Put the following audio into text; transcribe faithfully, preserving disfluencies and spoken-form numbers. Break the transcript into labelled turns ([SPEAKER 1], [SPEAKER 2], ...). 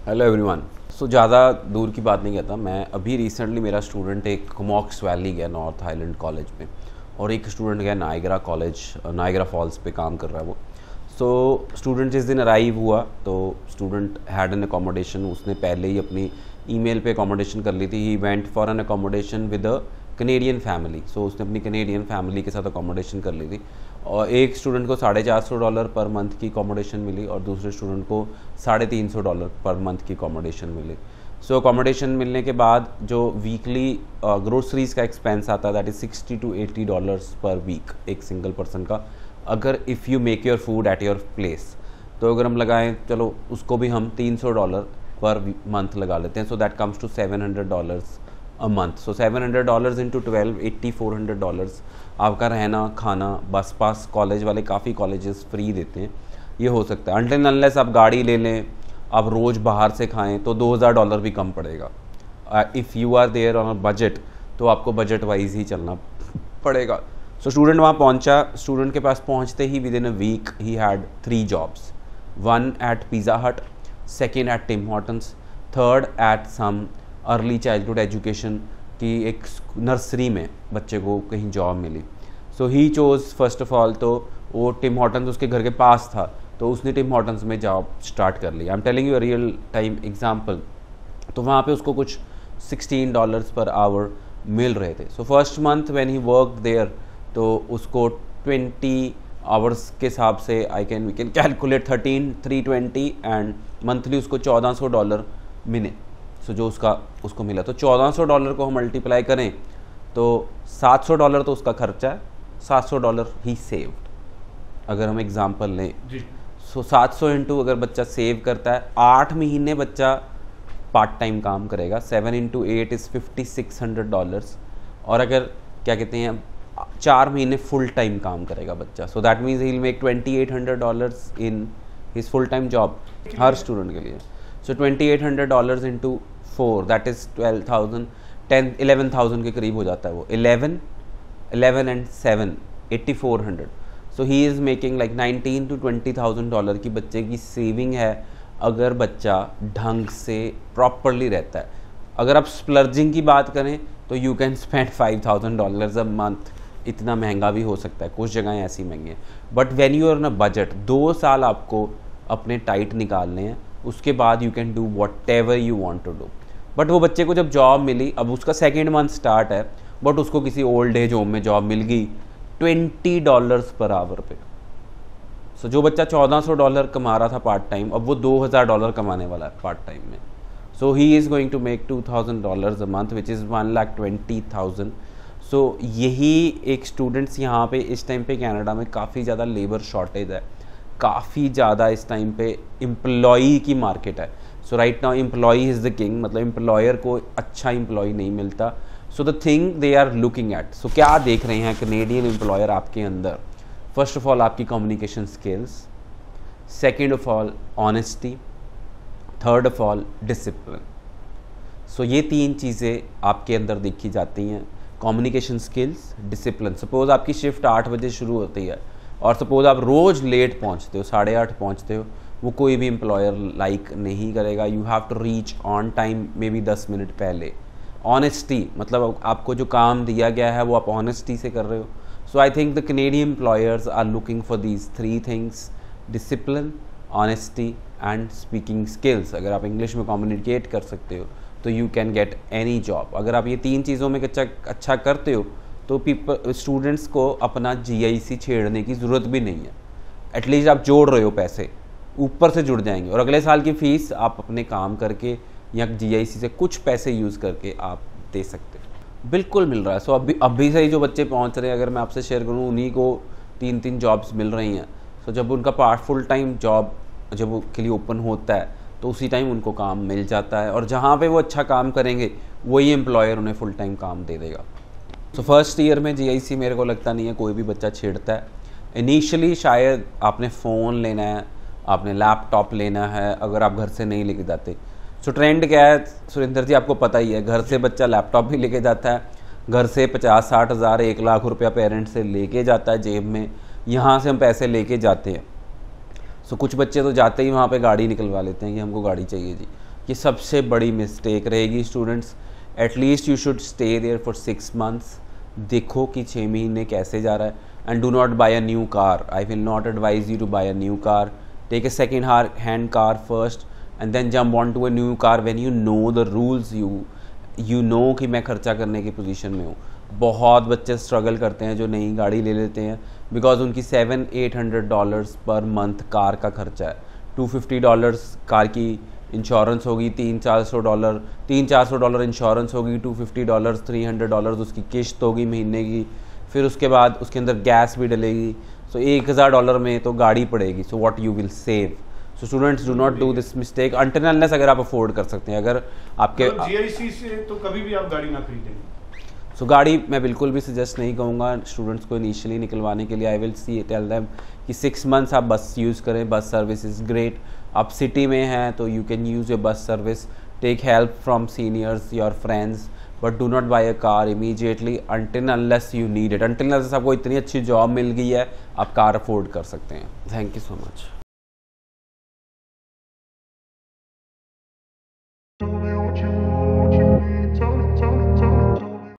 [SPEAKER 1] Hello everyone. सो ज़्यादा दूर की बात नहीं कहता मैं। अभी रिसेंटली मेरा स्टूडेंट एक कमॉक्स वैली गया नॉर्थ आइलैंड कॉलेज में, और एक स्टूडेंट गया नायग्रा कॉलेज, नायग्रा फॉल्स पे काम कर रहा है वो। सो so, स्टूडेंट जिस दिन अराइव हुआ तो स्टूडेंट हैड एन अकोमोडेशन। उसने पहले ही अपनी ईमेल पे अकोमोडेशन कर ली थी। He went for an accommodation with a Canadian family. So उसने अपनी कनेडियन फैमिली के साथ अकोमोडेशन कर ली थी, और एक स्टूडेंट को साढ़े चार सौ डॉलर पर मंथ की अकोमोडेशन मिली और दूसरे स्टूडेंट को साढ़े तीन सौ डॉलर पर मंथ की अकोमोडेशन मिली। सो so, अकोमोडेशन मिलने के बाद जो वीकली ग्रोसरीज का एक्सपेंस आता है that is sixty two eighty dollars per week एक सिंगल पर्सन का, अगर if you make your food at your place. तो अगर हम लगाएं, चलो उसको भी हम तीन सौ डॉलर पर मंथ लगा लेते हैं। So that comes to seven hundred dollars a month. So seven hundred dollars into twelve eighty four hundred dollars आपका रहना खाना, बस पास, कॉलेज वाले काफ़ी कॉलेजेस फ्री देते हैं, ये हो सकता है। अनटिल अनलेस आप गाड़ी ले लें, आप रोज़ बाहर से खाएं तो दो हज़ार डॉलर भी कम पड़ेगा। If you are there on a budget तो आपको बजट वाइज ही चलना पड़ेगा। सो स्टूडेंट वहाँ पहुँचा। स्टूडेंट के पास पहुँचते ही विद इन अ वीक ही had three jobs, one at Pizza Hut, second at Tim Hortons, third at some early childhood education की एक नर्सरी में बच्चे को कहीं जॉब मिली। So he chose first of all, तो वो टिम हॉर्टन्स उसके घर के पास था तो उसने टिम हॉर्टन्स में जॉब स्टार्ट कर ली। I am telling you a real time example. तो वहाँ पे उसको कुछ सिक्सटीन डॉलर्स पर आवर मिल रहे थे। So first month when he work there तो उसको ट्वेंटी आवर्स के हिसाब से I can we can calculate thirteen three twenty and monthly उसको चौदह सौ डॉलर मिले। सो so, जो उसका उसको मिला, तो चौदह सौ डॉलर को हम मल्टीप्लाई करें तो सात सौ डॉलर तो उसका खर्चा है, सात सौ डॉलर ही सेव्ड अगर हम एग्जांपल लें। सो सात सौ इंटू अगर बच्चा सेव करता है, आठ महीने बच्चा पार्ट टाइम काम करेगा, seven into eight is fifty six hundred dollars. और अगर क्या कहते हैं चार महीने फुल टाइम काम करेगा बच्चा, so that means he will make twenty eight hundred dollars in his full time job हर स्टूडेंट के लिए। So twenty eight hundred dollars into four that is twelve thousand, ten eleven thousand के करीब हो जाता है वो। Eleven eleven and seven eighty four hundred. So he is making like nineteen two twenty thousand dollar की बच्चे की saving है अगर बच्चा ढंग से प्रॉपरली रहता है। अगर आप स्प्लर्जिंग की बात करें तो you can spend five thousand dollars a month. इतना महंगा भी हो सकता है, कुछ जगहें ऐसी महंगी हैं, but when you are in a budget, दो साल आपको अपने टाइट निकालने हैं, उसके बाद you can do whatever you want to do. But वो बच्चे को जब जॉब मिली, अब उसका सेकेंड मंथ स्टार्ट है, बट उसको किसी ओल्ड एज होम में जॉब मिल गई ट्वेंटी डॉलर्स पर आवर पे। सो so, जो बच्चा चौदह सौ डॉलर कमा रहा था पार्ट टाइम, अब वो दो हज़ार डॉलर कमाने वाला है पार्ट टाइम में। So he is going to make two thousand dollars a month which is one lakh twenty thousand. So यही एक स्टूडेंट्स यहाँ पे इस टाइम पे कनाडा में काफ़ी ज़्यादा लेबर शॉर्टेज है, काफ़ी ज़्यादा इस टाइम पे एम्प्लॉई की मार्केट है। So right now employee is the king, मतलब एम्प्लॉयर को अच्छा एम्प्लॉय नहीं मिलता। So the thing they are looking at, so क्या देख रहे हैं कनेडियन एम्प्लॉयर आपके अंदर? फर्स्ट ऑफ ऑल आपकी communication skills, second of all honesty, third of all discipline. So ये तीन चीज़ें आपके अंदर देखी जाती हैं, कम्युनिकेशन स्किल्स, डिसिप्लिन। सपोज़ आपकी शिफ्ट आठ बजे शुरू होती है और सपोज़ आप रोज़ लेट पहुंचते हो, साढ़े आठ पहुंचते हो, वो कोई भी एम्प्लॉयर लाइक नहीं करेगा। You have to reach on time, maybe दस मिनट पहले। ऑनेस्टी, मतलब आपको जो काम दिया गया है वो आप ऑनेस्टी से कर रहे हो। So I think the Canadian employers are looking for these three things, discipline, honesty and speaking skills. अगर आप इंग्लिश में कम्युनिकेट कर सकते हो तो you can get any job. अगर आप ये तीन चीज़ों में अच्छा अच्छा करते हो तो पीपल स्टूडेंट्स को अपना जी आई सी छेड़ने की ज़रूरत भी नहीं है। एटलीस्ट आप जोड़ रहे हो पैसे, ऊपर से जुड़ जाएंगे, और अगले साल की फ़ीस आप अपने काम करके या जी आई सी से कुछ पैसे यूज़ करके आप दे सकते हो। बिल्कुल मिल रहा है। सो अभी अभी से ही जो बच्चे पहुंच रहे हैं, अगर मैं आपसे शेयर करूं, उन्हीं को तीन तीन जॉब्स मिल रही हैं। सो जब उनका पार्ट फुल टाइम जॉब जब वो के लिए ओपन होता है तो उसी टाइम उनको काम मिल जाता है, और जहाँ पे वो अच्छा काम करेंगे वही एम्प्लॉयर उन्हें फुल टाइम काम दे देगा। सो फर्स्ट ईयर में जी आई सी मेरे को लगता नहीं है कोई भी बच्चा छेड़ता है। इनिशियली शायद आपने फ़ोन लेना है, आपने लैपटॉप लेना है, अगर आप घर से नहीं लेके जाते। सो ट्रेंड क्या है सुरेंद्र जी, आपको पता ही है, घर से बच्चा लैपटॉप भी लेके जाता है, घर से पचास साठ हज़ार एक लाख रुपया पेरेंट्स से लेके जाता है जेब में, यहाँ से हम पैसे लेके जाते हैं। सो कुछ बच्चे तो जाते ही वहाँ पे गाड़ी निकलवा लेते हैं कि हमको गाड़ी चाहिए जी, कि सबसे बड़ी मिस्टेक रहेगी students. At least you should stay there for six months, देखो कि छः महीने कैसे जा रहा है। And do not buy a new car, I will not advise you to buy a new car, take a second hand car first and then jump on to a new car when you know the rules, you you know कि मैं खर्चा करने की position में हूँ। बहुत बच्चे struggle करते हैं जो नई गाड़ी ले लेते हैं बिकॉज उनकी seven eight hundred dollars per month car का खर्चा है। टू फिफ्टी डॉलर्स कार की इंश्योरेंस होगी, तीन चार सौ डॉलर तीन चार सौ डॉलर इंश्योरेंस होगी, two fifty dollars three hundred dollars उसकी किश्त होगी महीने की, फिर उसके बाद उसके अंदर गैस भी डलेगी। सो एक हज़ार डॉलर में तो गाड़ी पड़ेगी। So what you will save. So students do not do this mistake until unless अगर आप अफोर्ड कर सकते हैं। अगर आपके
[SPEAKER 2] जीआईसी से तो कभी भी आप गाड़ी ना खरीदेंगे।
[SPEAKER 1] सो so, गाड़ी मैं बिल्कुल भी सजेस्ट नहीं कहूँगा स्टूडेंट्स को इनिशियली निकलवाने के लिए। I will see tell them कि सिक्स मंथ्स आप बस यूज़ करें, बस सर्विस इज़ ग्रेट। आप सिटी में हैं तो you can use your bus service, take help from seniors, your friends, but do not buy a car immediately until unless you need it. Until unless आपको इतनी अच्छी job मिल गई है आप कार अफोर्ड कर सकते हैं। Thank you so much.